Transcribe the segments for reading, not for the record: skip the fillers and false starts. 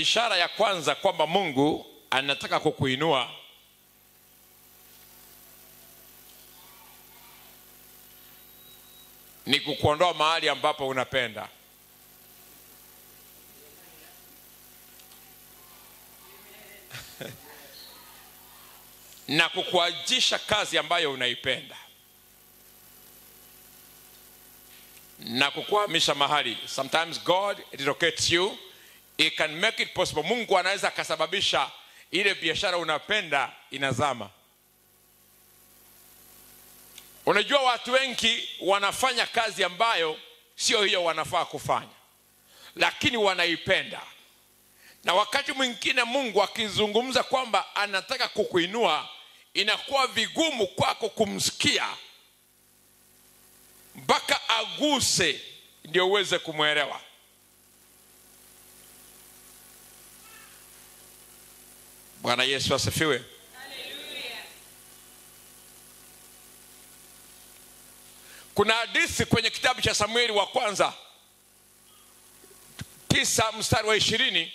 ishara ya kwanza kwamba Mungu anataka kukuinua ni kukuondoa mahali ambapo unapenda na kukuajisha kazi ambayo unaipenda na kukuhamisha mahali. Sometimes God relocates you. It can make it possible. Mungu anaweza kasababisha ile biashara unapenda inazama. Unajua watu wengi wanafanya kazi ambayo sio hiyo wanafaa kufanya, lakini wanaipenda. Na wakati mwingine Mungu akizungumza kwamba anataka kukuinua, inakuwa vigumu kwako kumsikia mpaka aguse ndio uweze kumwelewa. Bwana Yesu asifiwe. Hallelujah. Kuna hadithi kwenye kitabu cha Samueli wa kwanza 9:20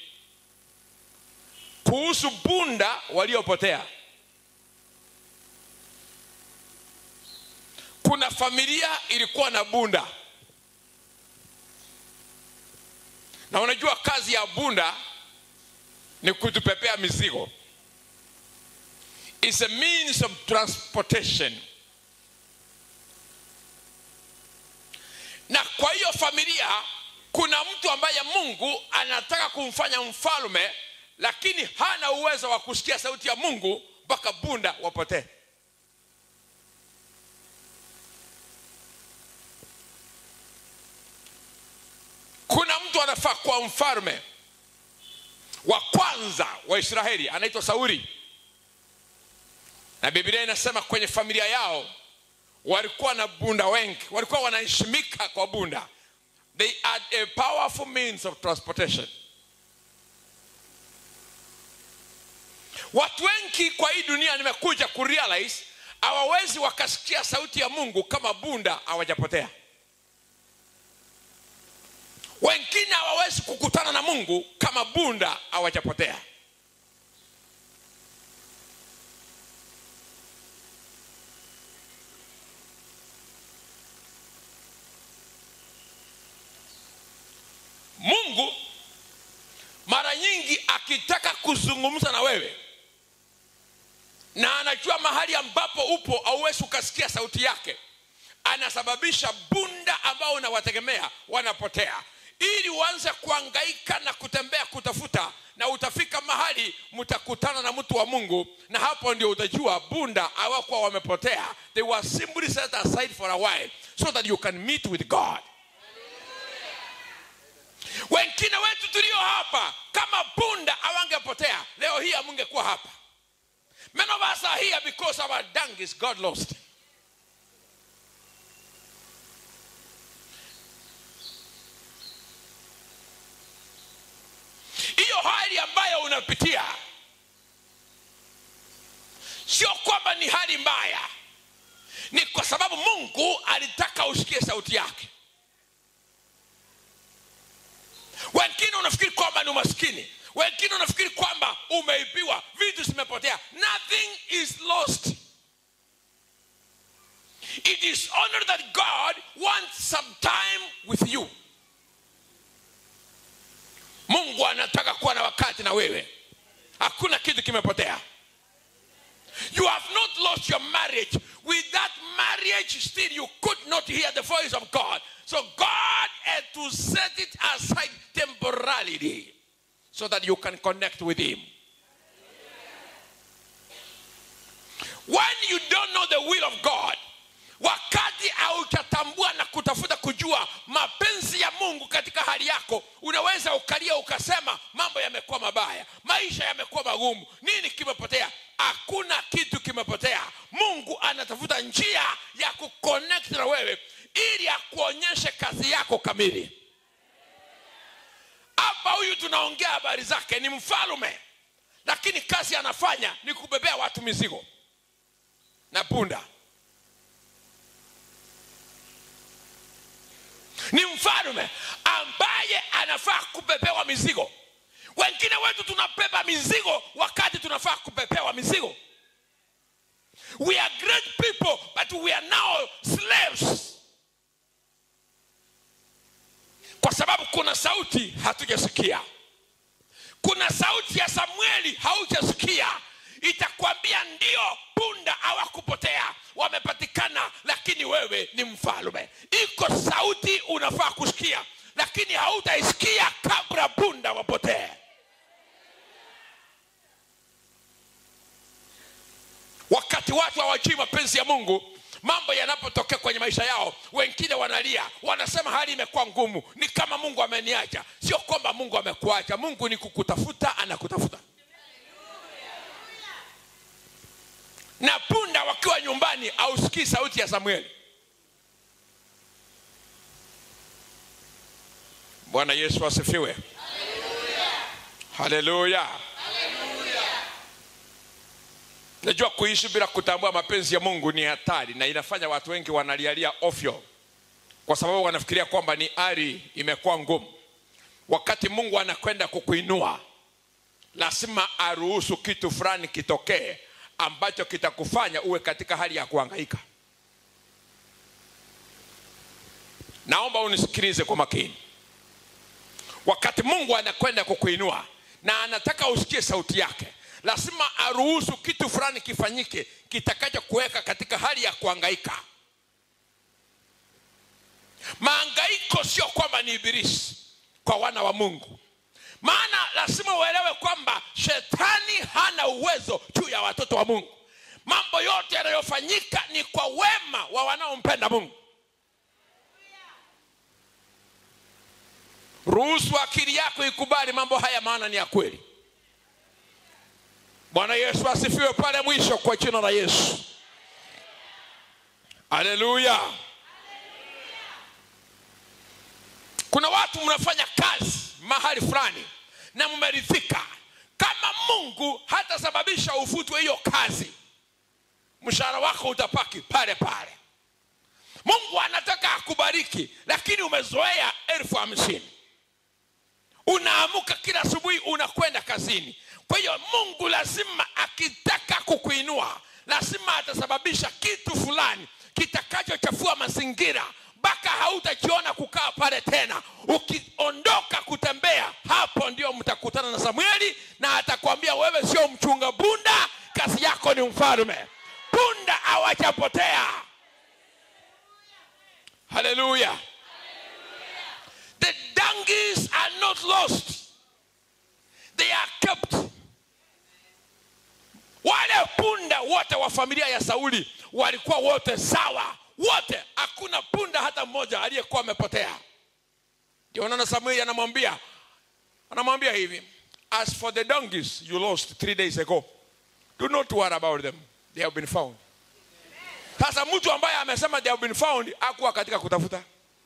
kuhusu punda waliopotea. Kuna familia ilikuwa na punda. Na unajua kazi ya punda ni kutupepea mizigo. It's a means of transportation. Na kwa hiyo familia kuna mtu ambaye Mungu anataka kumfanya mfalme, lakini hana uwezo wa kusikia sauti ya Mungu mpaka punda wapotee. Kuna mtu anafaa kuwa mfalme wa kwanza wa Israeli, anaitwa Sauli. Na Biblia inasema kwenye familia yao walikuwa na punda wengi, walikuwa wanaheshimika kwa punda. They had a powerful means of transportation. Watu wengi kwa hii dunia nimekuja kurealize hawawezi wakasikia sauti ya Mungu kama punda hawajapotea. Wengine hawawezi kukutana na Mungu kama punda hawajapotea. Mungu mara nyingi akitaka kuzungumza na wewe na anajua mahali ambapo upo hauwezi ukasikia sauti yake, anasababisha punda ambao unawategemea wanapotea, ili uanze kuhangaika na kutembea kutafuta, na utafika mahali mtakutana na mtu wa Mungu, na hapo ndio utajua punda hawakuwa wamepotea. They were simply set aside for a while so that you can meet with God. Wengine wetu tulio hapa kama punda hawangepotea, leo hii hamungekuwa hapa. Many of us are here because our donkeys got lost. Hiyo hali ambayo unapitia sio kwamba ni hali mbaya, ni kwa sababu Mungu alitaka usikie sauti yake. Wengine unafikiri kwamba ni umaskini, wengine unafikiri kwamba umeibiwa, vitu zimepotea. Nothing is lost. It is only that God wants some time with you. Mungu anataka kuwa na wakati na wewe. Hakuna kitu kimepotea. You have not lost your marriage. With that marriage still you could not hear the voice of God. So God had to set it aside temporarily so that you can connect with him. When you don't know the will of God, wakati hautatambua na kutafuta kujua mapenzi ya Mungu katika hali yako, unaweza ukalia ukasema mambo yamekuwa mabaya, maisha yamekuwa magumu, nini kimepotea? Hakuna kitu kimepotea. Mungu anatafuta njia ya kuconnect na wewe ili akuonyeshe kazi yako kamili. Hapa huyu tunaongea habari zake ni mfalme, lakini kazi anafanya ni kubebea watu mizigo na punda. Ni mfalme ambaye anafaa kubebewa mizigo. Wengine wetu tunabeba mizigo wakati tunafaa kupepewa mizigo. We are great people, but we are now slaves. Kwa sababu kuna sauti hatujasikia. Kuna sauti ya Samueli haujasikia. Itakwambia ndio, punda hawakupotea, wamepatikana, lakini wewe ni mfalme. Iko sauti unafaa kusikia, lakini hautaisikia kabla punda wapotee. Wakati watu hawajui mapenzi ya Mungu, mambo yanapotokea kwenye maisha yao, wengine wanalia, wanasema hali imekuwa ngumu, ni kama Mungu ameniacha. Sio kwamba Mungu amekuacha. Mungu ni kukutafuta, anakutafuta. Na punda wakiwa nyumbani hausikii sauti ya Samueli. Bwana Yesu asifiwe. Haleluya. Najua kuishi bila kutambua mapenzi ya Mungu ni hatari, na inafanya watu wengi wanalialia ofyo, kwa sababu wanafikiria kwamba ni ari imekuwa ngumu. Wakati Mungu anakwenda kukuinua, lazima aruhusu kitu fulani kitokee ambacho kitakufanya uwe katika hali ya kuhangaika. Naomba unisikilize kwa makini. Wakati Mungu anakwenda kukuinua na anataka usikie sauti yake, lazima aruhusu kitu fulani kifanyike kitakacho kuweka katika hali ya kuhangaika. Mahangaiko sio kwamba ni ibilisi kwa wana wa Mungu. Maana lazima uelewe kwamba shetani hana uwezo juu ya watoto wa Mungu. Mambo yote yanayofanyika ni kwa wema wa wanaompenda Mungu. Ruhusu akili yako ikubali mambo haya, maana ni ya kweli. Bwana Yesu asifiwe pale mwisho kwa jina la Yesu. Haleluya. Kuna watu mnafanya kazi mahali fulani na mmeridhika. Kama Mungu hatasababisha ufutwe hiyo kazi, mshahara wako utapaki pale pale. Mungu anataka akubariki, lakini umezoea 50,000. Unaamuka kila asubuhi unakwenda kazini. Kwa hiyo Mungu lazima akitaka kukuinua, lazima atasababisha kitu fulani kitakachochafua mazingira, mpaka hautajiona kukaa pale tena. Ukiondoka kutembea, hapo ndio mtakutana na Samueli, na atakwambia wewe sio mchunga punda, kazi yako ni mfalme. Punda hawajapotea. Hallelujah. The donkeys are not lost. They are kept. Wale punda wote wa familia ya Sauli walikuwa wote sawa. Wote, hakuna punda hata mmoja aliyekuwa amepotea. Ndio unaona Samueli anamwambia hivi, as for the donkeys you lost 3 days ago, do not worry about them, they have been found. Sasa mtu ambaye amesema they have been found hakuwa katika kutafuta.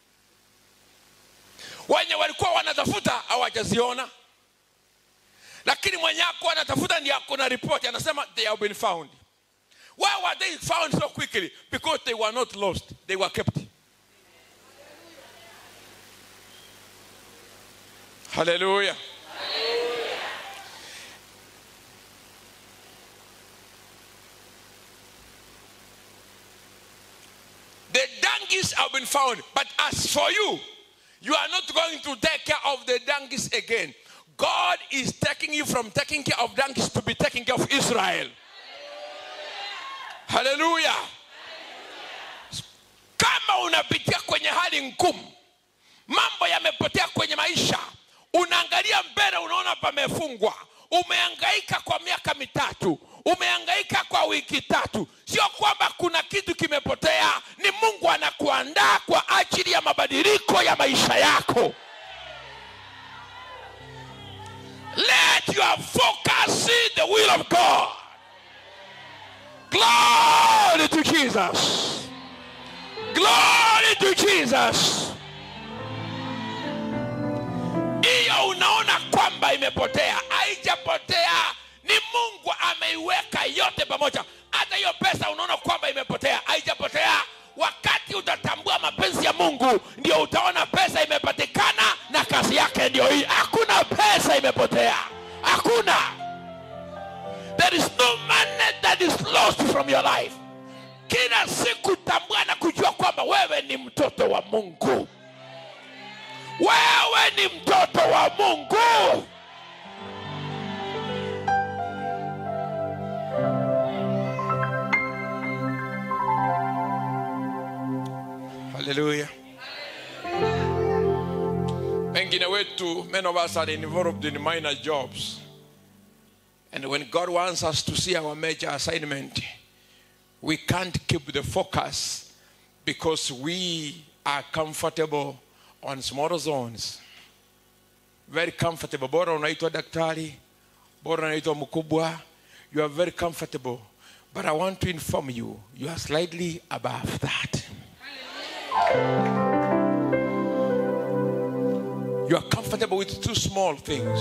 Wenye walikuwa wanatafuta hawajaziona, lakini mwenye hakuwa anatafuta ndiye akona report anasema they have been found. Why were they found so quickly? Because they were not lost, they were kept. Hallelujah. Hallelujah. The donkeys have been found, but as for you, you are not going to take care of the donkeys again. God is taking you from taking care of donkeys to be taking care of Israel. Hallelujah. Hallelujah. Kama unapitia kwenye hali ngumu, mambo yamepotea kwenye maisha, unaangalia mbele unaona pamefungwa, umehangaika kwa miaka 3, umehangaika kwa wiki 3, sio kwamba kuna kitu kimepotea, ni Mungu anakuandaa kwa ajili ya mabadiliko ya maisha yako. Let your focus see the will of God. Glory to Jesus. Glory to Jesus. Iyo unaona kwamba imepotea, haijapotea, ni Mungu ameiweka yote pamoja. Hata hiyo pesa unaona kwamba imepotea, haijapotea. Wakati utatambua mapenzi ya Mungu, ndio utaona pesa imepatikana na kazi yake ndio hii. Hakuna pesa imepotea. from your life. Kila siku tambua na kujua kwamba wewe ni mtoto wa Mungu. Wewe ni mtoto wa Mungu. Hallelujah. Wengine wetu, many of us are involved in minor jobs. And when God wants us to see our major assignment, we can't keep the focus because we are comfortable on smaller zones. Very comfortable. Bora unaitwa daktari, bora unaitwa mkubwa. You are very comfortable. But I want to inform you, you are slightly above that. You are comfortable with two small things.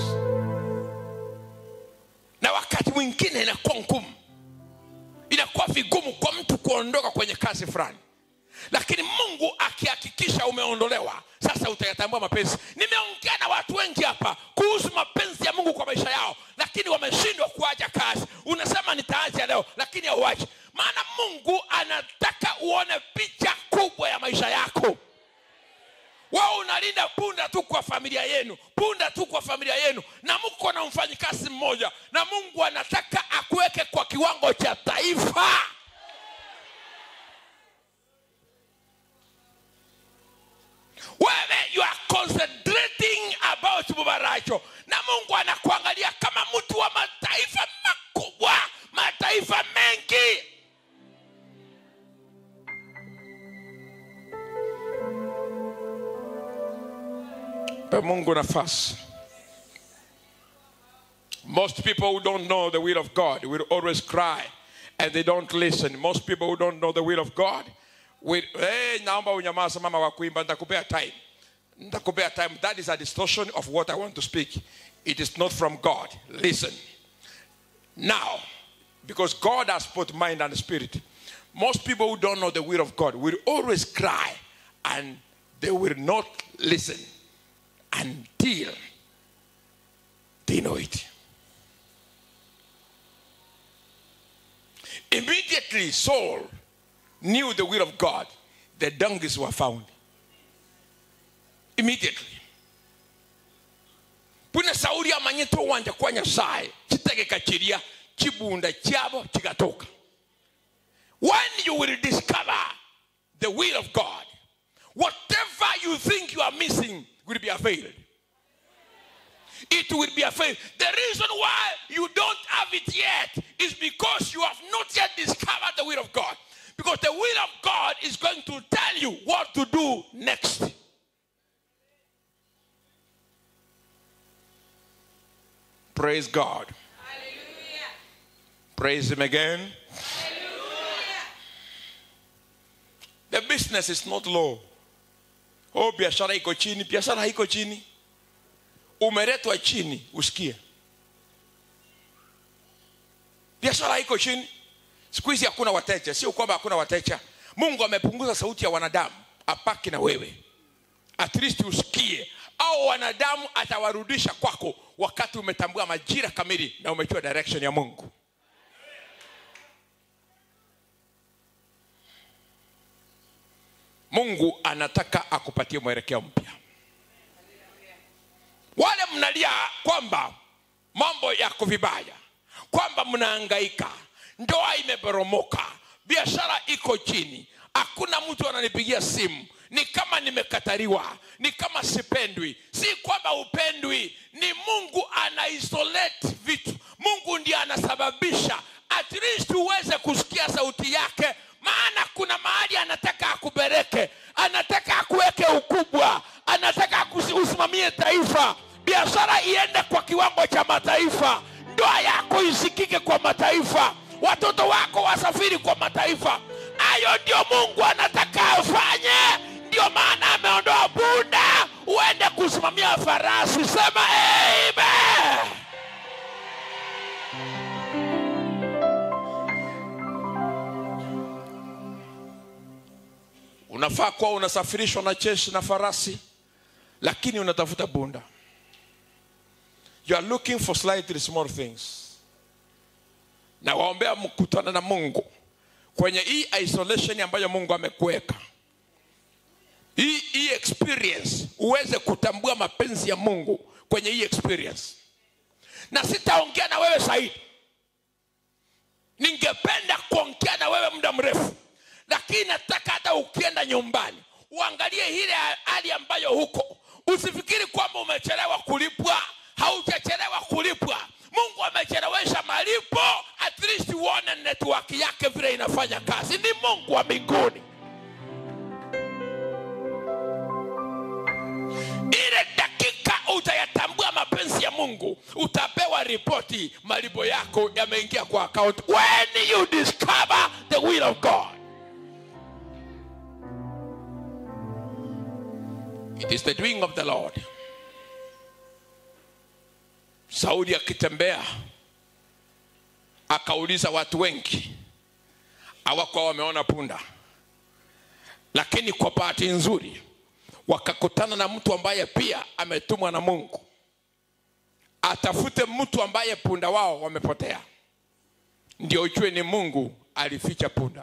Na wakati mwingine inakuwa ngumu. Inakuwa vigumu kwa mtu kuondoka kwenye kazi fulani. Lakini Mungu akihakikisha umeondolewa, sasa utayatambua mapenzi. Nimeongea na watu wengi hapa kuhusu mapenzi ya Mungu kwa maisha yao, lakini wameshindwa kuacha kazi. Unasema nitaacha leo, lakini hauachi. Maana Mungu anataka uone picha kubwa ya maisha yako. Wao unalinda punda tu kwa familia yenu, punda tu kwa familia yenu, na mko na mfanyikazi mmoja, na Mungu anataka akuweke kwa kiwango cha taifa. Wewe you are concentrating about Mubaracho, na Mungu anakuangalia kama mtu wa mataifa makubwa, mataifa mengi. Pe Mungu nafasi. Most people who don't know the will of God will always cry and they don't listen. Most people who don't know the will of God will, hey, naomba unyamaza mama wa kuimba, nitakupea time. Nitakupea time. That is a distortion of what I want to speak. It is not from God. Listen. Now, because God has put mind and spirit, most people who don't know the will of God will always cry and they will not listen until they know it. Immediately Saul knew the will of God, the donkeys were found. Immediately. Puna Sauli amanyeto wanja kwa Nyasaye, chitege kachiria, chibunda chabo chikatoka. When you will discover the will of God, whatever you think you are missing will be availed. It will be availed. The reason why you don't have it yet is because you have not yet discovered the will of God. Because the will of God is going to tell you what to do next. Praise God. Hallelujah. Praise Him again. Hallelujah. The business is not low. Oh, biashara iko chini, biashara haiko chini. Umeletwa chini, usikie. Biashara haiko chini. Siku hizi hakuna wateja, sio kwamba hakuna wateja. Mungu amepunguza sauti ya wanadamu, apaki na wewe. At least usikie. Au wanadamu atawarudisha kwako wakati umetambua majira kamili na umechukua direction ya Mungu. Mungu anataka akupatie mwelekeo mpya. Wale mnalia kwamba mambo yako vibaya, kwamba mnahangaika, ndoa imeboromoka, biashara iko chini, hakuna mtu ananipigia simu, ni kama nimekataliwa, ni kama sipendwi. Si kwamba upendwi, ni Mungu ana isolate vitu. Mungu ndiye anasababisha at least uweze kusikia sauti yake, maana kuna mahali anataka akubereke, anataka akuweke ukubwa, anataka usimamie taifa, biashara iende kwa kiwango cha mataifa, ndoa yako isikike kwa mataifa, watoto wako wasafiri kwa mataifa. Hayo ndio Mungu anataka afanye. Ndio maana ameondoa punda uende kusimamia farasi. Sema amen. Unafaa kuwa unasafirishwa na jeshi na farasi, lakini unatafuta punda. You are looking for slightly small things. Na waombea mkutana na Mungu kwenye hii isolation ambayo Mungu amekuweka, hii experience, uweze kutambua mapenzi ya Mungu kwenye hii experience. Na sitaongea na wewe zaidi. Ningependa kuongea na wewe muda mrefu, lakini nataka hata ukienda nyumbani uangalie ile hali ambayo huko. Usifikiri kwamba umechelewa kulipwa. Haujachelewa kulipwa. Mungu amechelewesha malipo, at least uone network yake vile inafanya kazi. Ni Mungu wa mbinguni. Ile dakika utayatambua mapenzi ya Mungu, utapewa ripoti malipo yako yameingia kwa account. When you discover the will of God, it is the doing of the Lord. Sauli akitembea akauliza watu wengi, hawakuwa wameona punda. Lakini kwa bahati nzuri wakakutana na mtu ambaye pia ametumwa na Mungu atafute mtu ambaye punda wao wamepotea. Ndio ujue ni Mungu alificha punda.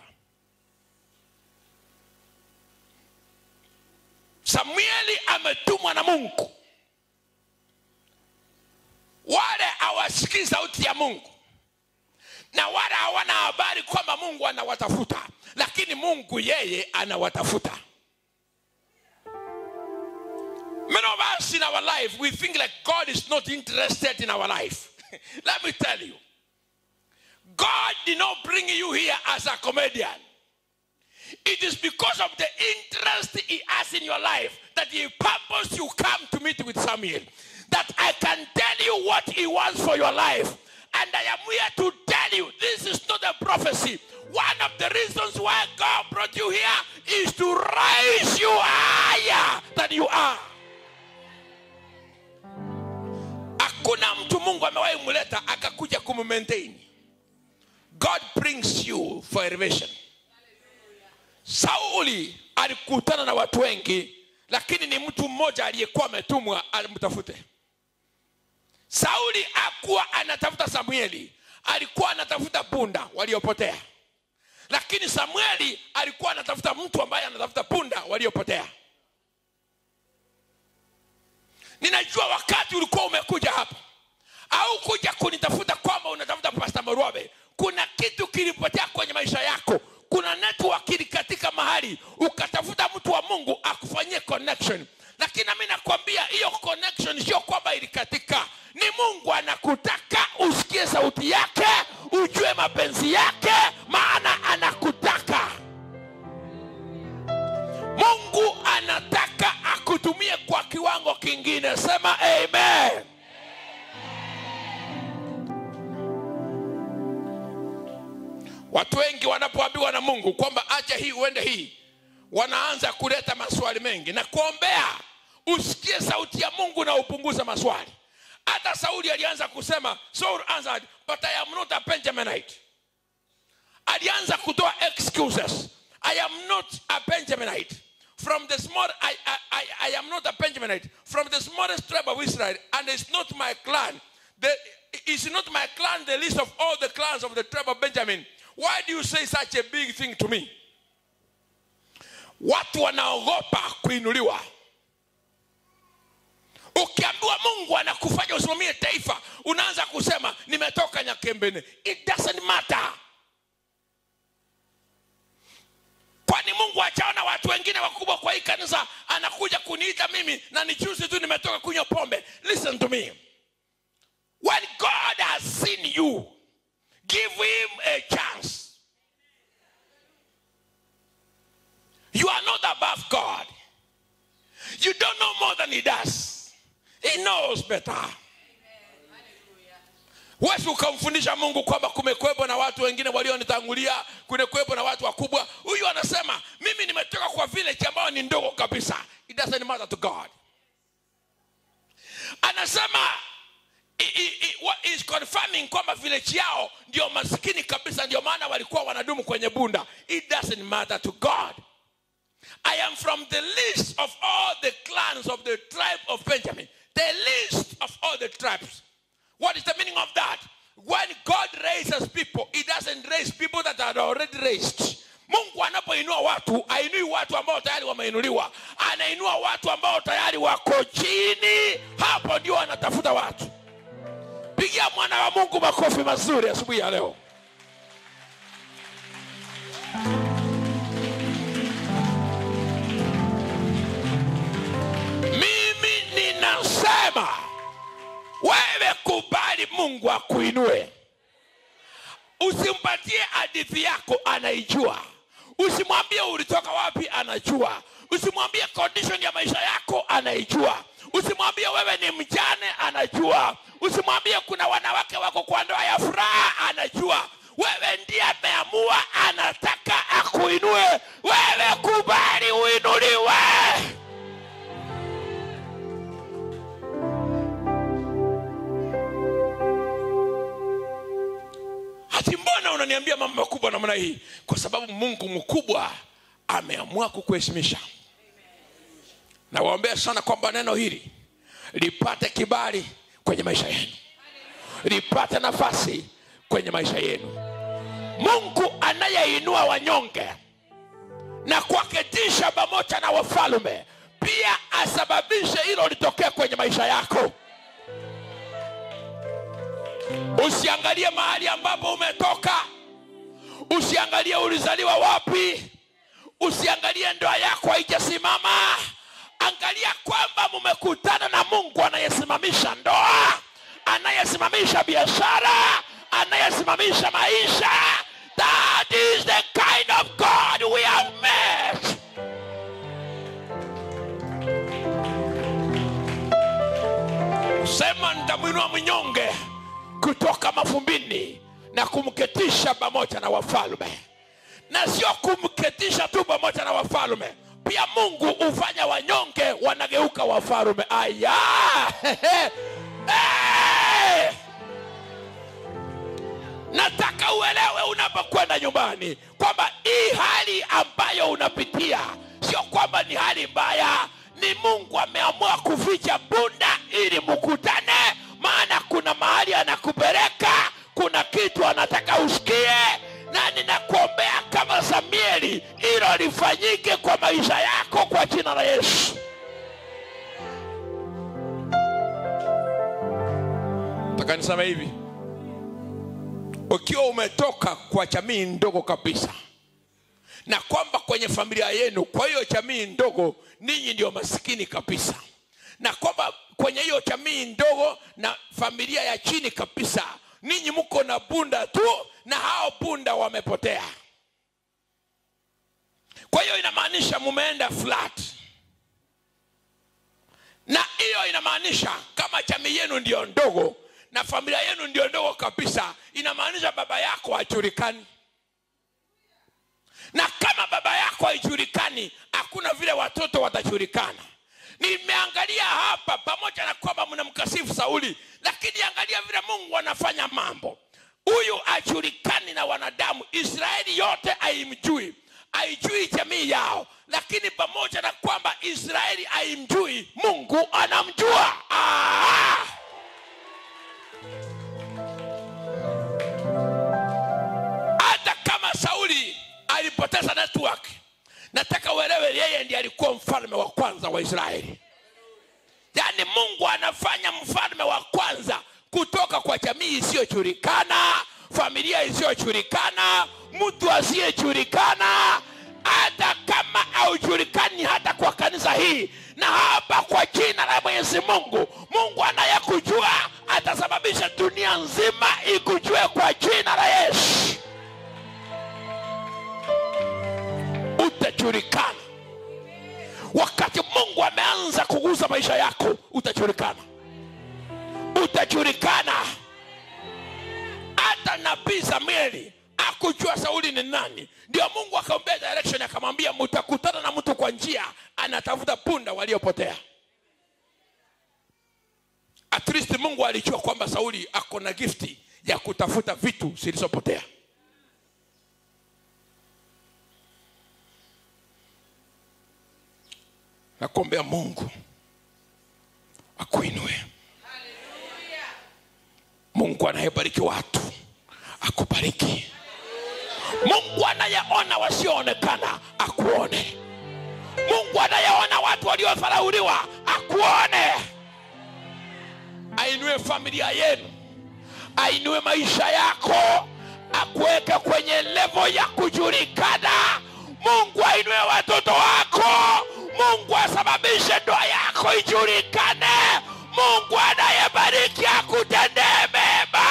Samueli ametumwa na Mungu. Wale hawasikii sauti ya Mungu, na wale hawana habari kwamba Mungu anawatafuta, lakini Mungu yeye anawatafuta. Many of us in our life, we think like God is not interested in our life. Let me tell you, God did not bring you here as a comedian. It is because of the interest he has in your life that he purposed you come to meet with Samuel. That I can tell you what he wants for your life. And I am here to tell you, this is not a prophecy. One of the reasons why God brought you here is to raise you higher than you are. Hakuna mtu Mungu amewahi muleta akakuja kumaintain. God brings you for elevation. Sauli alikutana na watu wengi, lakini ni mtu mmoja aliyekuwa ametumwa alimtafute. Sauli hakuwa anatafuta Samueli, alikuwa anatafuta punda waliopotea. Lakini Samueli alikuwa anatafuta mtu ambaye anatafuta punda waliopotea. Ninajua wakati ulikuwa umekuja hapa, au kuja kunitafuta kwamba unatafuta Pastor Marwabe, kuna kitu kilipotea kwenye maisha yako. Kuna network katika mahali ukatafuta mtu wa Mungu akufanyie connection. Lakini mimi nakwambia hiyo connection sio kwamba ilikatika. Ni Mungu anakutaka usikie sauti yake, ujue mapenzi yake, maana anakutaka. Mungu anataka akutumie kwa kiwango kingine. Sema amen. Watu wengi wanapoambiwa na Mungu kwamba acha hii uende hii, wanaanza kuleta maswali mengi. Na kuombea usikie sauti ya Mungu na upunguze maswali. Hata Sauli alianza kusema, Saul answered, but I am not a Benjaminite. Alianza kutoa excuses. I am not a Benjaminite. From the small, I am not a Benjaminite. From the smallest tribe of Israel, and it's not my clan. Is not my clan the least of all the clans of the tribe of Benjamin? Why do you say such a big thing to me? Watu wanaogopa kuinuliwa. Ukiambiwa Mungu anakufanya usimamie taifa, unaanza kusema nimetoka Nyakembene. It doesn't matter. Kwani Mungu achaona watu wengine wakubwa kwa hii kanisa anakuja kuniita mimi na nichuzi tu nimetoka kunywa pombe? Listen to me. When God has seen you, give him a chance. You are not above God. You don't know more than he does. He knows better. Wewe ukamfundisha Mungu kwamba kumekuwepo na watu wengine walionitangulia, kumekuwepo na watu wakubwa. Huyu anasema mimi nimetoka kwa village ambao ni ndogo kabisa. It doesn't matter to God. Anasema is confirming kwamba village yao ndio maskini kabisa, ndio maana walikuwa wanadumu kwenye bunda. It doesn't matter to God. I am from the least of all the clans of the tribe of Benjamin. The least of all the tribes. What is the meaning of that? when God raises people, he doesn't raise people that are already raised. Mungu anapoinua watu, ainui watu ambao tayari wameinuliwa. Anainua watu ambao tayari wako chini. Hapo ndio anatafuta watu. Pigia mwana wa Mungu makofi mazuri asubuhi ya leo. Mimi ninasema wewe kubali Mungu akuinue. Usimpatie hadithi yako, anaijua. Usimwambie ulitoka wapi, anajua. Usimwambie condition ya maisha yako, anaijua. Usimwambie wewe ni mjane, anajua. Usimwambie kuna wanawake wako kwa ndoa ya furaha, anajua. Wewe ndiye ameamua, anataka akuinue. Wewe kubali uinuliwe. Ati mbona unaniambia mambo makubwa namna hii? Kwa sababu Mungu mkubwa ameamua kukuheshimisha. Na waombea sana kwamba neno hili lipate kibali kwenye maisha yenu. Lipate nafasi kwenye maisha yenu. Mungu anayeinua wanyonge na kuwaketisha pamoja na wafalme, pia asababishe hilo litokee kwenye maisha yako. Usiangalie mahali ambapo umetoka. Usiangalie ulizaliwa wapi. Usiangalie ndoa yako haijasimama. Angalia kwamba mmekutana na Mungu anayesimamisha ndoa, anayesimamisha biashara, anayesimamisha maisha. That is the kind of God we have met. Sema nitamwinua mnyonge kutoka mavumbini na kumketisha pamoja na wafalme. Na sio kumketisha tu pamoja na wafalme, pia Mungu hufanya wanyonge wanageuka wafalme. Aya! Nataka uelewe unapokwenda nyumbani kwamba hii hali ambayo unapitia sio kwamba ni hali mbaya. Ni Mungu ameamua kuficha bunda ili mkutane. Maana kuna mahali anakupeleka, kuna kitu anataka usikie. Na ninakuombea kama Samueli, hilo lifanyike kwa maisha yako kwa jina la Yesu. Nataka niseme hivi. Ukiwa umetoka kwa jamii ndogo kabisa, na kwamba kwenye familia yenu, kwa hiyo jamii ndogo, ninyi ndio maskini kabisa, na kwamba kwenye hiyo jamii ndogo na familia ya chini kabisa, ninyi mko na bunda tu, na hao bunda wamepotea. Kwa hiyo inamaanisha mumeenda flat. Na hiyo inamaanisha kama jamii yenu ndio ndogo na familia yenu ndio ndogo kabisa, inamaanisha baba yako hajulikani. Na kama baba yako hajulikani, hakuna vile watoto watajulikana. Nimeangalia hapa, pamoja na kwamba mnamkasifu Sauli, lakini angalia vile Mungu anafanya mambo. Huyu hajulikani na wanadamu. Israeli yote haimjui, haijui jamii yao, lakini pamoja na kwamba Israeli haimjui, Mungu anamjua. Hata kama Sauli alipoteza network, nataka uelewe yeye ndiye alikuwa mfalme wa kwanza wa Israeli. Yani Mungu anafanya mfalme wa kwanza kutoka kwa jamii isiyojulikana, familia isiyojulikana, mtu asiyejulikana. Hata kama haujulikani hata kwa kanisa hii, na hapa kwa jina la Mwenyezi Mungu, Mungu anayekujua atasababisha dunia nzima ikujue kwa jina la Yesu. Utajulikana. Wakati Mungu ameanza kugusa maisha yako, utajulikana. Utajulikana. Hata nabii Samueli hakujua Sauli ni nani. Ndio Mungu akamwambia direction, akamwambia mtakutana na mtu kwa njia anatafuta punda waliopotea. At least Mungu alijua kwamba Sauli ako na gifti ya kutafuta vitu zilizopotea. Nakuombea Mungu akuinue. Hallelujah. Mungu Mungu anayebariki watu akubariki. Mungu anayeona wasioonekana akuone. Mungu anayeona watu waliodharauliwa akuone. Ainue familia yenu, ainue maisha yako, akuweke kwenye level ya kujulikana. Mungu ainue watoto wako. Mungu asababishe ndoa yako ijulikane. Mungu anayebariki akutendee mema.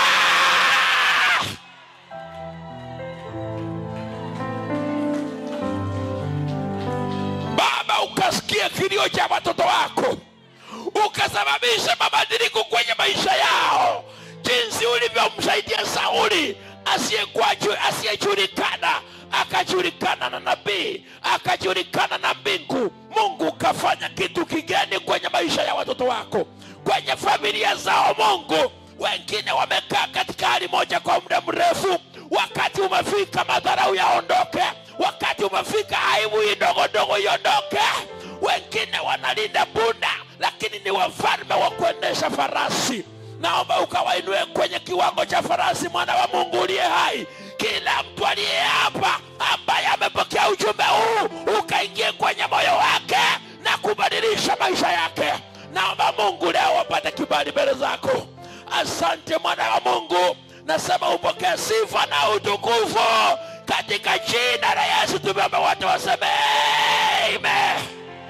Baba, ukasikie kilio cha watoto wako, ukasababisha mabadiliko kwenye maisha yao, jinsi ulivyomsaidia Sauli asiyejulikana, akajulikana na nabii, akajulikana na mbingu. Mungu ukafanya kitu kigeni kwenye maisha ya watoto wako, kwenye familia zao. Mungu, wengine wamekaa katika hali moja kwa muda mrefu. Wakati umefika madharau yaondoke. Wakati umefika aibu ndogo ndogo iondoke. Wengine wanalinda punda, lakini ni wafalme wa kuendesha farasi. Naomba ukawainue kwenye kiwango cha farasi, mwana wa Mungu uliye hai. Kila mtu aliye hapa ambaye amepokea ujumbe huu, ukaingie kwenye moyo wake na kubadilisha maisha yake. Naomba Mungu leo wapate kibali mbele zako. Asante mwana wa Mungu. Nasema upokee sifa na utukufu katika jina la Yesu. Tumeomba, watu waseme amen.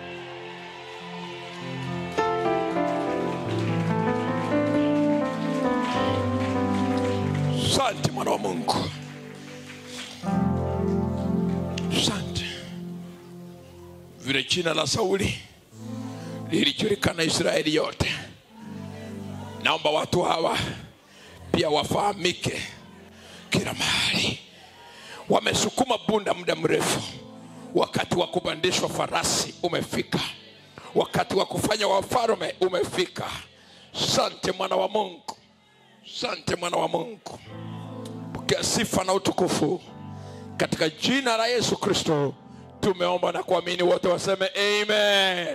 Asante mwana wa Mungu. Asante. Vile jina la Sauli lilijulikana Israeli yote, naomba watu hawa pia wafahamike kila mahali. Wamesukuma bunda muda mrefu. Wakati wa kupandishwa farasi umefika. Wakati wa kufanya wafalme umefika. Asante mwana wa Mungu. Asante mwana wa Mungu. Pokea sifa na utukufu katika jina la Yesu Kristo. Tumeomba na kuamini, wote waseme amen.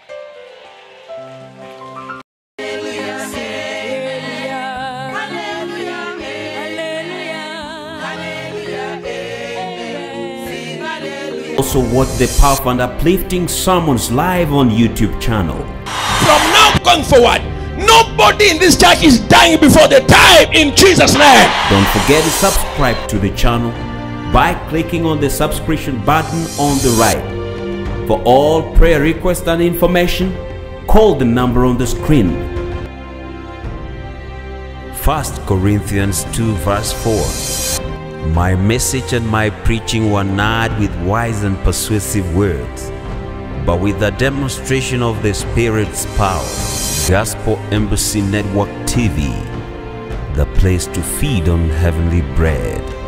Also watch the powerful and uplifting sermons live on YouTube channel. From now going forward, nobody in this church is dying before the time, in Jesus' name. Don't forget to subscribe to the channel by clicking on the subscription button on the right. For all prayer requests and information, call the number on the screen. 1 Corinthians 2 verse 4. My message and my preaching were not with wise and persuasive words, but with the demonstration of the Spirit's power. Gospel Embassy Network TV, the place to feed on heavenly bread.